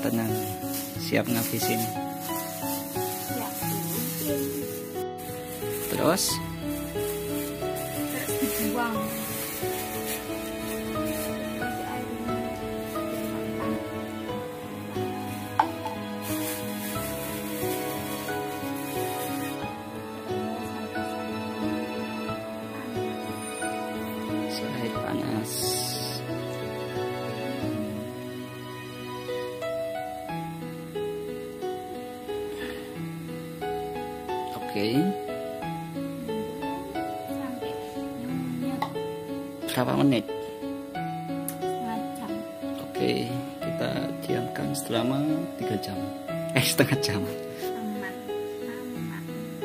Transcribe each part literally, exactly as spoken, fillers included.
tenang, siap ngabisin. Siap. Terus Terus dibuang. air panas. Oke. Sampai nyut. Berapa menit? Setengah jam. Oke, kita diamkan selama tiga jam. Eh, setengah jam. Aman. Aman.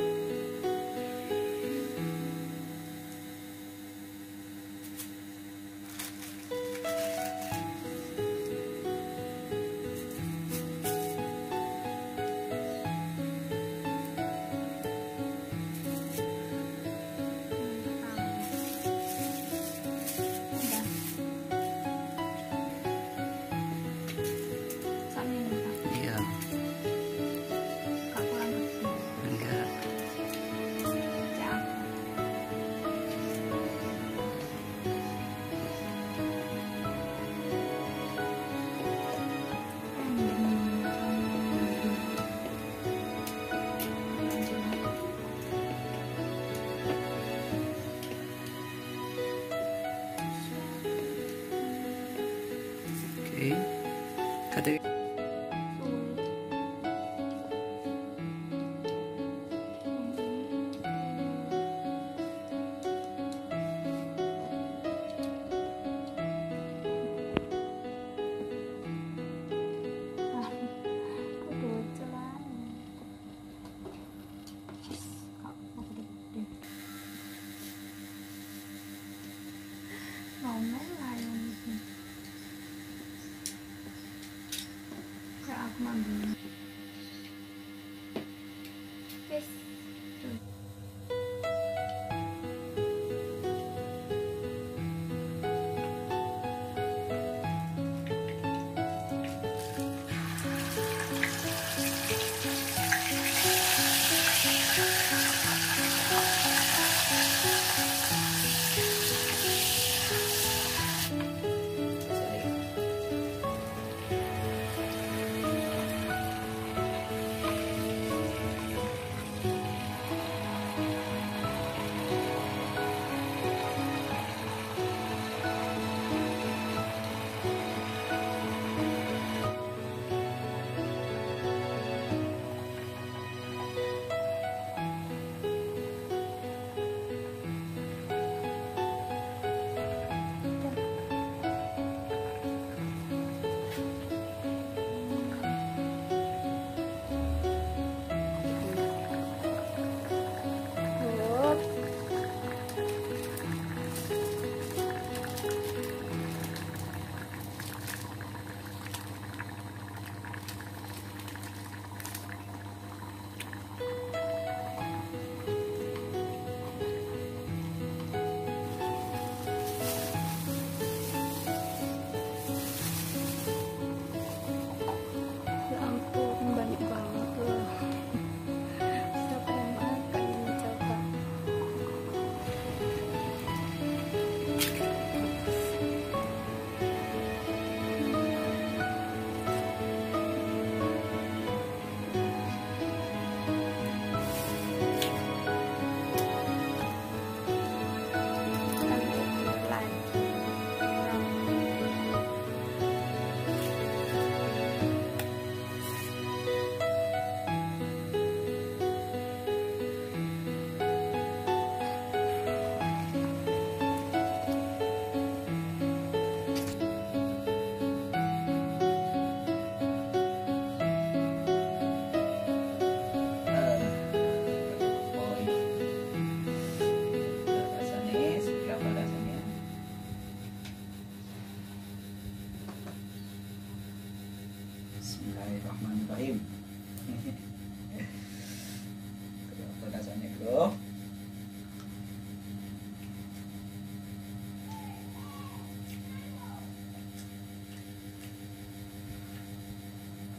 Udah. Sampai lupa. Iya, Kak kurang lebih. enggak. Ya. Oke. Kata ngomel lah yang itu. Kayak aku mandi. Wes. Tuh.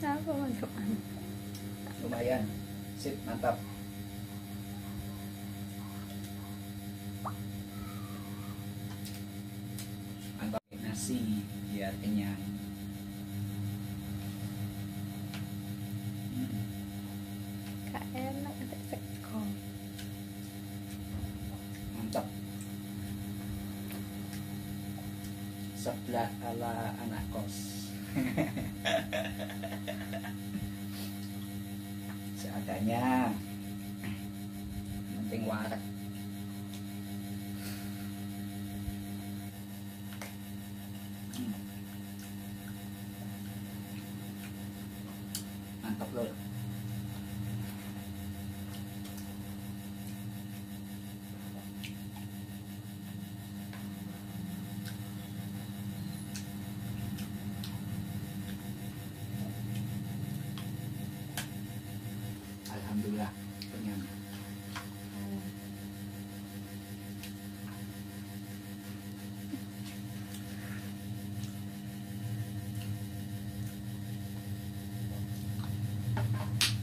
Aku masuk. Lumayan. Sip, mantap. Mantap nasi biar kenyang. Hmm. Kak enak ada sekol. Mantap. Sebelah ala anak kos. Seadanya. Penting warak. Hmm. Mantap loh. Alhamdulillah kenyang.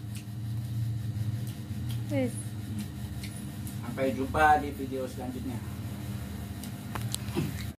Wis. Sampai jumpa di video selanjutnya.